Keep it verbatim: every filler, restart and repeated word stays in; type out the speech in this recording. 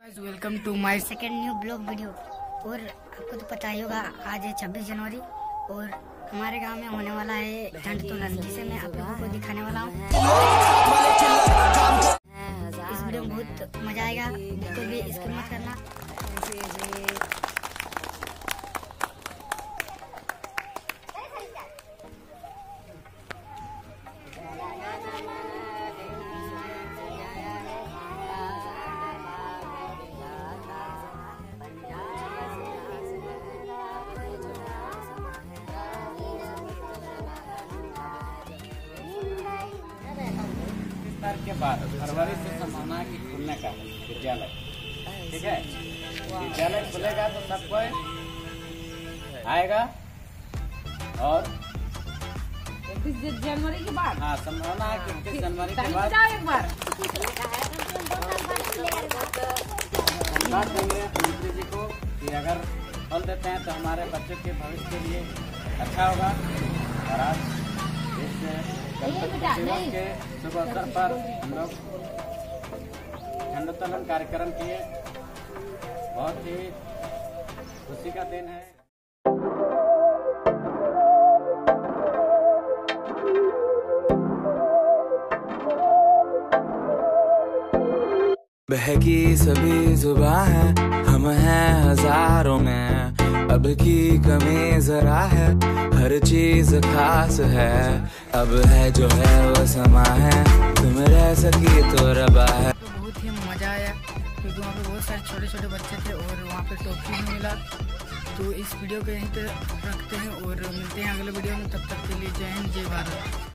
Welcome to my second new blog video. और आपको तो पता ही होगा आज है छब्बीस जनवरी और हमारे गांव में होने वाला है ठंड तोलन, जिसे मैं आप लोगों को दिखाने वाला हूँ। इस वीडियो में बहुत मजा आएगा, बिल्कुल भी स्किप मत करना। के बाद फरवरी से संभावना की खुलने का विद्यालय, ठीक है। विद्यालय खुलेगा तो सब कोई आएगा और इकतीस जनवरी के बाद हाँ संभावना है कि इकतीस जनवरी के बाद एक बार धन्यवाद देंगे मंत्री जी को कि अगर फल देते हैं तो हमारे बच्चों के भविष्य के लिए अच्छा होगा। और आज इस गणपति दिवस के शुभ अवसर पर हम लोग झंडोत्तोलन कार्यक्रम किए, बहुत ही खुशी का दिन है। बहकी सभी जुबां है, हम हैं हजारों में, अब की कमी जरा है, हर चीज खास है, अब है जो है वो समा है, तुम रह सकी तो रबा है। तो बहुत ही मजा आया क्योंकि वहाँ पे बहुत सारे छोटे छोटे बच्चे थे और वहाँ पे टॉफी भी मिला। तो इस वीडियो को यहीं पे रखते हैं और मिलते हैं अगले वीडियो में। तब तक के लिए जय हिंद, जय भारत।